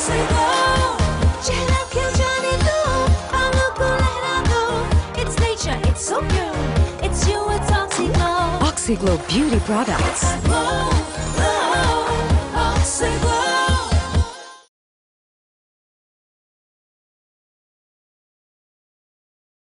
Oxyglow. चेहरा खिल जाने दो, बालों को लहरा दो. It's nature, it's so pure. It's you, it's Oxyglow. Oxyglow beauty products. Glow, glow, Oxyglow.